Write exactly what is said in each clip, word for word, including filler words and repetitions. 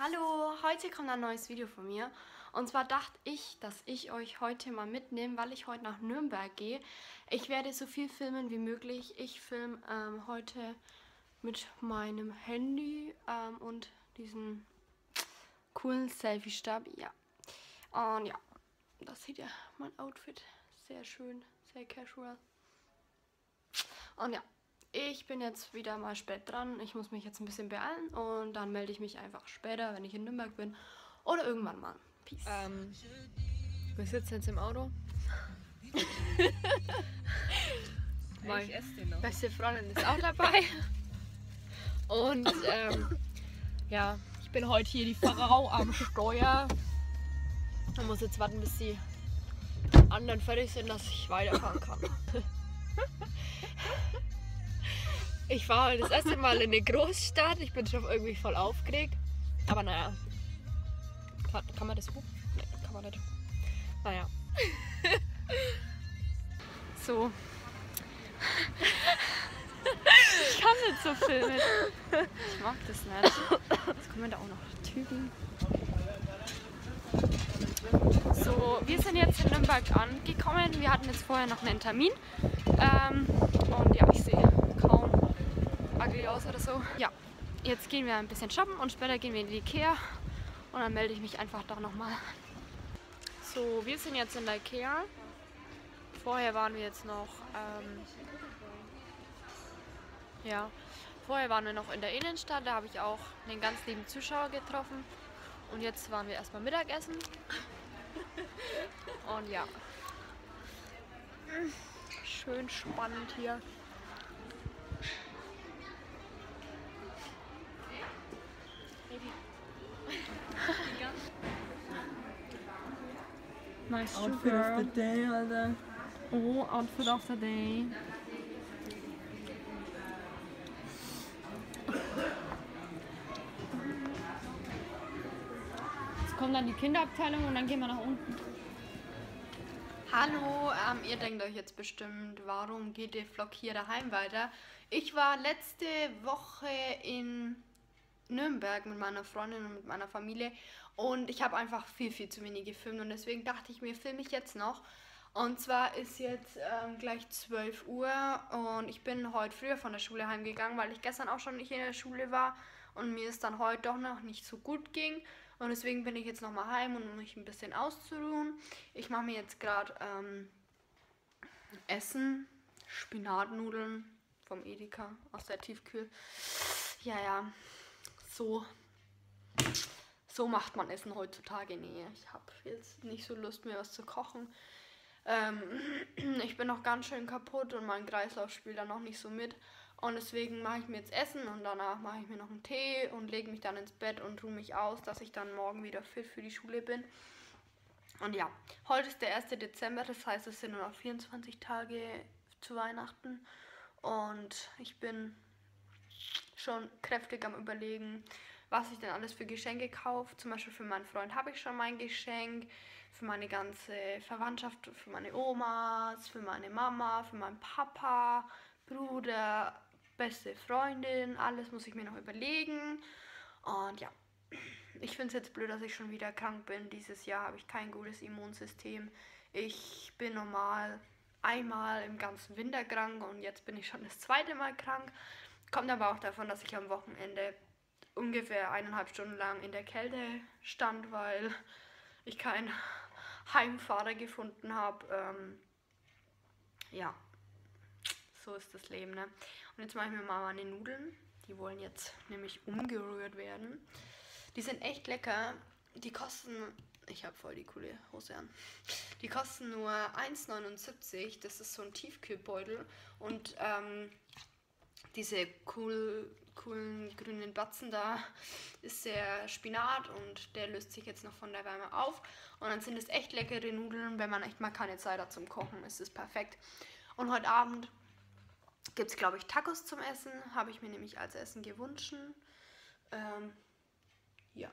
Hallo, heute kommt ein neues Video von mir. Und zwar dachte ich, dass ich euch heute mal mitnehme, weil ich heute nach Nürnberg gehe. Ich werde so viel filmen wie möglich. Ich filme ähm, heute mit meinem Handy ähm, und diesem coolen Selfie-Stab. Ja. Und ja, das sieht ja mein Outfit sehr schön, sehr casual. Und ja. Ich bin jetzt wieder mal spät dran. Ich muss mich jetzt ein bisschen beeilen und dann melde ich mich einfach später, wenn ich in Nürnberg bin. Oder irgendwann mal. Peace. Ähm, wir sitzen jetzt im Auto. Meine beste Freundin ist auch dabei. Und ähm, ja, ich bin heute hier die Frau am Steuer. Ich muss jetzt warten, bis die anderen fertig sind, dass ich weiterfahren kann. Ich fahre das erste Mal in eine Großstadt. Ich bin schon irgendwie voll aufgeregt. Aber naja. Kann, kann man das hoch? Nee, kann man nicht. Naja. So. Ich kann nicht so filmen. Ich mag das nicht. Jetzt kommen da auch noch Typen. So, wir sind jetzt in Nürnberg angekommen. Wir hatten jetzt vorher noch einen Termin. Ähm, und ja, ich sehe kaum ugly aus oder so. Ja, jetzt gehen wir ein bisschen shoppen und später gehen wir in die Ikea. Und dann melde ich mich einfach da nochmal. So, wir sind jetzt in der Ikea. Vorher waren wir jetzt noch, ähm, ja, vorher waren wir noch in der Innenstadt. Da habe ich auch einen ganz lieben Zuschauer getroffen. Und jetzt waren wir erstmal Mittagessen. Und ja, schön spannend hier. Nice Outfit of the day, Alter. Oh, Outfit of the day. Jetzt kommt dann die Kinderabteilung und dann gehen wir nach unten. Hallo, ähm, ihr denkt euch jetzt bestimmt, warum geht der Vlog hier daheim weiter? Ich war letzte Woche in Nürnberg mit meiner Freundin und mit meiner Familie und ich habe einfach viel, viel zu wenig gefilmt und deswegen dachte ich mir, filme ich jetzt noch. Und zwar ist jetzt ähm, gleich zwölf Uhr und ich bin heute früher von der Schule heimgegangen, weil ich gestern auch schon nicht in der Schule war und mir es dann heute doch noch nicht so gut ging. Und deswegen bin ich jetzt nochmal heim, um mich ein bisschen auszuruhen. Ich mache mir jetzt gerade ähm, Essen, Spinatnudeln vom Edeka aus der Tiefkühl. Ja, ja, so, so macht man Essen heutzutage. Nee, ich habe jetzt nicht so Lust, mir was zu kochen. Ähm, ich bin noch ganz schön kaputt und mein Kreislauf spielt da noch nicht so mit. Und deswegen mache ich mir jetzt Essen und danach mache ich mir noch einen Tee und lege mich dann ins Bett und ruhe mich aus, dass ich dann morgen wieder fit für die Schule bin. Und ja, heute ist der erste Dezember, das heißt, es sind nur noch vierundzwanzig Tage zu Weihnachten. Und ich bin schon kräftig am Überlegen, was ich denn alles für Geschenke kaufe. Zum Beispiel für meinen Freund habe ich schon mein Geschenk, für meine ganze Verwandtschaft, für meine Omas, für meine Mama, für meinen Papa, Bruder, beste Freundin, alles muss ich mir noch überlegen. Und ja, ich finde es jetzt blöd, dass ich schon wieder krank bin. Dieses Jahr habe ich kein gutes Immunsystem. Ich bin normal einmal im ganzen Winter krank und jetzt bin ich schon das zweite Mal krank. Kommt aber auch davon, dass ich am Wochenende ungefähr eineinhalb Stunden lang in der Kälte stand, weil ich keinen Heimfahrer gefunden habe. Ähm, ja, so ist das Leben, ne? Und jetzt mache ich mir mal meine Nudeln. Die wollen jetzt nämlich umgerührt werden. Die sind echt lecker. Die kosten, ich habe voll die coole Hose an. Die kosten nur eins neunundsiebzig. Das ist so ein Tiefkühlbeutel. Und ähm, diese cool, coolen grünen Batzen da ist der Spinat und der löst sich jetzt noch von der Wärme auf. Und dann sind es echt leckere Nudeln. Wenn man echt mal keine Zeit hat zum Kochen, ist es perfekt. Und heute Abend gibt es, glaube ich, Tacos zum Essen. Habe ich mir nämlich als Essen gewünscht. Ähm, ja.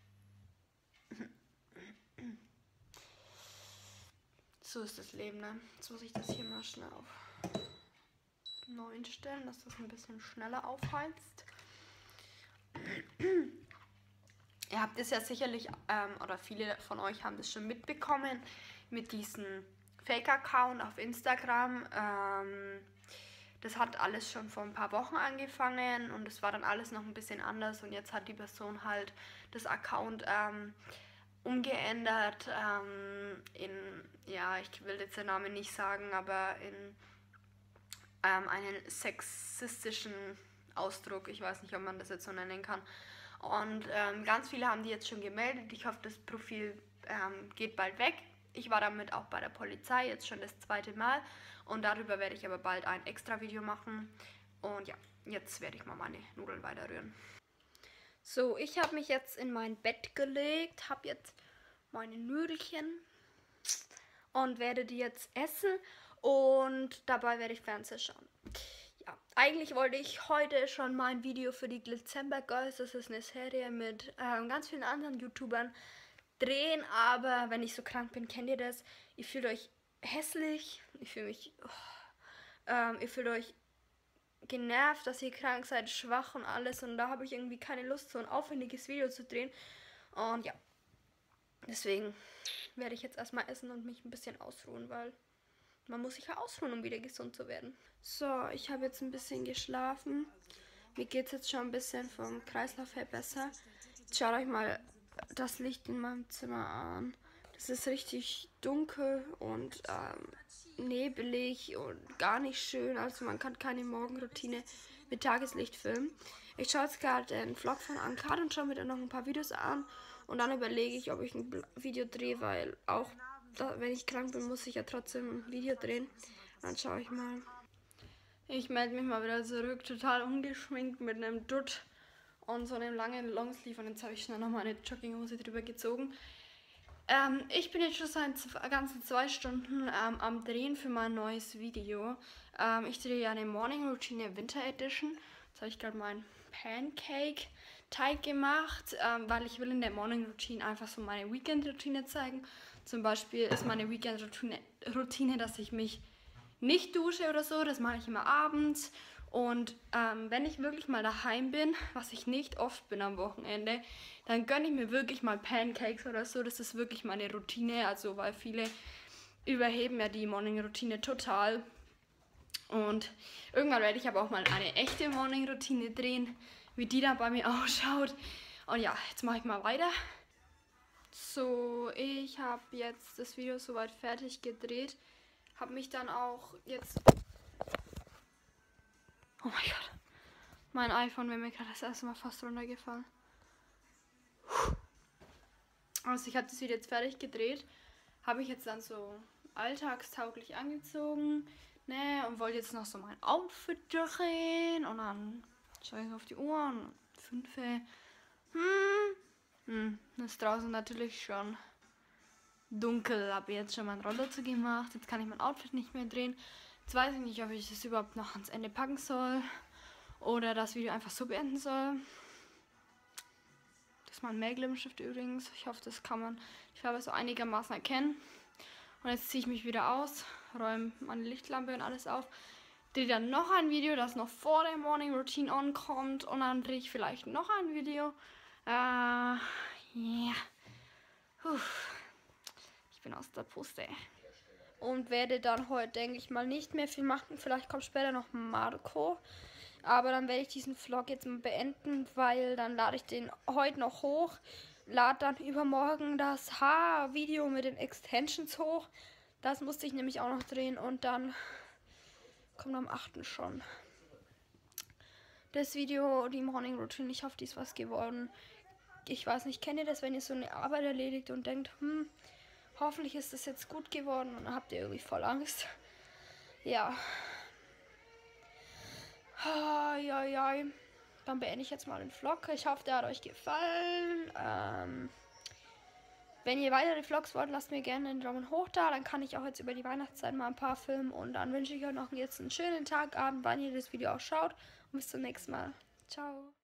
So ist das Leben, ne? Jetzt muss ich das hier mal schnell auf neun stellen, dass das ein bisschen schneller aufheizt. Ihr habt es ja sicherlich, ähm, oder viele von euch haben das schon mitbekommen, mit diesem Fake-Account auf Instagram. Ähm, das hat alles schon vor ein paar Wochen angefangen und es war dann alles noch ein bisschen anders und jetzt hat die Person halt das Account ähm, umgeändert ähm, in, ja, ich will jetzt den Namen nicht sagen, aber in ähm, einen sexistischen Ausdruck, ich weiß nicht, ob man das jetzt so nennen kann. Und ähm, ganz viele haben die jetzt schon gemeldet. Ich hoffe, das Profil ähm, geht bald weg. Ich war damit auch bei der Polizei, jetzt schon das zweite Mal. Und darüber werde ich aber bald ein extra Video machen. Und ja, jetzt werde ich mal meine Nudeln weiterrühren. So, ich habe mich jetzt in mein Bett gelegt, habe jetzt meine Nudelchen und werde die jetzt essen. Und dabei werde ich Fernsehen schauen. Ja, eigentlich wollte ich heute schon mein Video für die Glitzer Girls, das ist eine Serie mit ähm, ganz vielen anderen YouTubern, drehen, aber wenn ich so krank bin, kennt ihr das? Ihr fühlt euch hässlich, ich fühle mich, oh, ähm, ihr fühlt euch genervt, dass ihr krank seid, schwach und alles und da habe ich irgendwie keine Lust, so ein aufwendiges Video zu drehen und ja, deswegen werde ich jetzt erstmal essen und mich ein bisschen ausruhen, weil man muss sich ja ausruhen, um wieder gesund zu werden. So, ich habe jetzt ein bisschen geschlafen. Mir geht es jetzt schon ein bisschen vom Kreislauf her besser. Jetzt schaut euch mal das Licht in meinem Zimmer an. Das ist richtig dunkel und ähm, nebelig und gar nicht schön. Also man kann keine Morgenroutine mit Tageslicht filmen. Ich schaue jetzt gerade den Vlog von Ankar und schaue mir dann noch ein paar Videos an. Und dann überlege ich, ob ich ein Video drehe, weil auch da, wenn ich krank bin, muss ich ja trotzdem ein Video drehen. Dann schaue ich mal. Ich melde mich mal wieder zurück, total ungeschminkt mit einem Dutt und so einem langen Longsleeve. Und jetzt habe ich schnell noch mal eine Jogginghose drüber gezogen. Ähm, ich bin jetzt schon seit ganzen zwei Stunden ähm, am Drehen für mein neues Video. Ähm, ich drehe ja eine Morning Routine Winter Edition. Jetzt habe ich gerade meinen Pancake-Teig gemacht, ähm, weil ich will in der Morning Routine einfach so meine Weekend-Routine zeigen. Zum Beispiel ist meine Weekend-Routine, Routine, dass ich mich nicht dusche oder so. Das mache ich immer abends. Und ähm, wenn ich wirklich mal daheim bin, was ich nicht oft bin am Wochenende, dann gönne ich mir wirklich mal Pancakes oder so. Das ist wirklich meine Routine. Also weil viele überheben ja die Morning-Routine total. Und irgendwann werde ich aber auch mal eine echte Morning-Routine drehen, wie die dann bei mir ausschaut. Und ja, jetzt mache ich mal weiter. So, ich habe jetzt das Video soweit fertig gedreht. Habe mich dann auch jetzt... Oh mein Gott. Mein iPhone wäre mir gerade das erste Mal fast runtergefallen. Also ich habe das Video jetzt fertig gedreht. Habe ich jetzt dann so alltagstauglich angezogen. Ne, und wollte jetzt noch so mein Outfit drehen. Und dann schaue ich auf die Uhr und fünf. Hm. Hm, das ist draußen natürlich schon dunkel. Habe jetzt schon mein Roller zu gemacht. Jetzt kann ich mein Outfit nicht mehr drehen. Jetzt weiß ich nicht, ob ich das überhaupt noch ans Ende packen soll. Oder das Video einfach so beenden soll. Das ist mein Mail-Lippenstift übrigens. Ich hoffe, das kann man, ich glaube, so einigermaßen erkennen. Und jetzt ziehe ich mich wieder aus, räume meine Lichtlampe und alles auf. Drehe dann noch ein Video, das noch vor der Morning Routine on kommt. Und dann drehe ich vielleicht noch ein Video. Äh, ja. Yeah. Ich bin aus der Puste. Und werde dann heute, denke ich mal, nicht mehr viel machen. Vielleicht kommt später noch Marco. Aber dann werde ich diesen Vlog jetzt mal beenden, weil dann lade ich den heute noch hoch. Lade dann übermorgen das Haar-Video mit den Extensions hoch. Das musste ich nämlich auch noch drehen. Und dann kommt am achten schon das Video, die Morning Routine. Ich hoffe, die ist was geworden. Ich weiß nicht, kennt ihr das, wenn ihr so eine Arbeit erledigt und denkt, hm, hoffentlich ist das jetzt gut geworden und dann habt ihr irgendwie voll Angst. Ja. Ja, ja. Dann beende ich jetzt mal den Vlog. Ich hoffe, der hat euch gefallen. Ähm, wenn ihr weitere Vlogs wollt, lasst mir gerne einen Daumen hoch da. Dann kann ich auch jetzt über die Weihnachtszeit mal ein paar filmen. Und dann wünsche ich euch noch jetzt einen schönen Tag, Abend, wann ihr das Video auch schaut. Und bis zum nächsten Mal. Ciao.